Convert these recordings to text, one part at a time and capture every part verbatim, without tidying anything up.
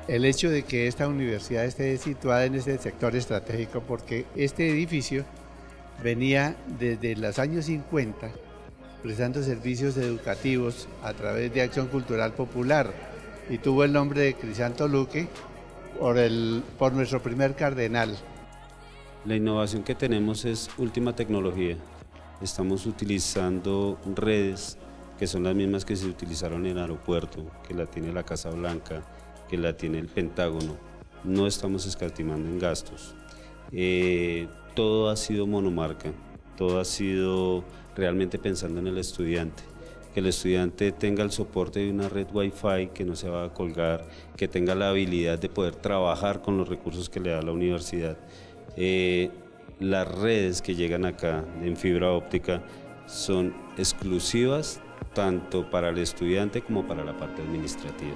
El hecho de que esta universidad esté situada en este sector estratégico, porque este edificio venía desde los años cincuenta prestando servicios educativos a través de Acción Cultural Popular y tuvo el nombre de Crisanto Luque por, el, por nuestro primer cardenal. La innovación que tenemos es última tecnología. Estamos utilizando redes que son las mismas que se utilizaron en el aeropuerto, que la tiene la Casa Blanca, que la tiene el Pentágono. No estamos escatimando en gastos. Eh, todo ha sido monomarca, todo ha sido realmente pensando en el estudiante. Que el estudiante tenga el soporte de una red Wi-Fi que no se va a colgar, que tenga la habilidad de poder trabajar con los recursos que le da la universidad. Eh, las redes que llegan acá en fibra óptica son exclusivas tanto para el estudiante como para la parte administrativa.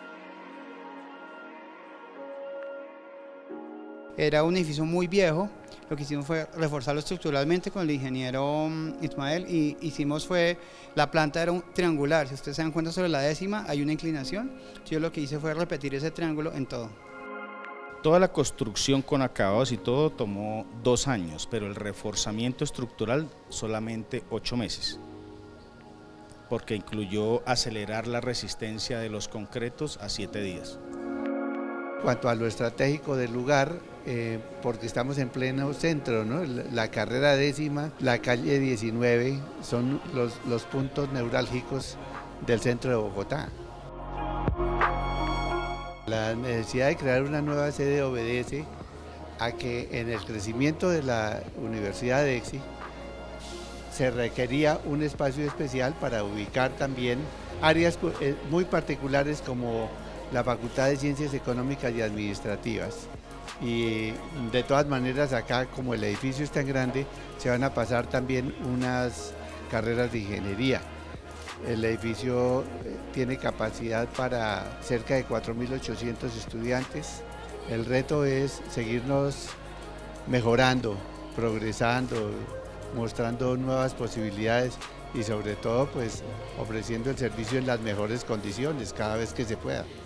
Era un edificio muy viejo, lo que hicimos fue reforzarlo estructuralmente con el ingeniero Ismael y hicimos fue, la planta era un triangular, si ustedes se dan cuenta sobre la décima hay una inclinación, yo lo que hice fue repetir ese triángulo en todo. Toda la construcción con acabados y todo tomó dos años, pero el reforzamiento estructural solamente ocho meses, porque incluyó acelerar la resistencia de los concretos a siete días. En cuanto a lo estratégico del lugar, eh, porque estamos en pleno centro, ¿no? La, la carrera décima, la calle diecinueve, son los, los puntos neurálgicos del centro de Bogotá. La necesidad de crear una nueva sede obedece a que en el crecimiento de la Universidad de EXI se requería un espacio especial para ubicar también áreas muy particulares como la Facultad de Ciencias Económicas y Administrativas. Y de todas maneras acá, como el edificio es tan grande, se van a pasar también unas carreras de ingeniería. El edificio tiene capacidad para cerca de cuatro mil ochocientos estudiantes. El reto es seguirnos mejorando, progresando, mostrando nuevas posibilidades y sobre todo pues ofreciendo el servicio en las mejores condiciones cada vez que se pueda.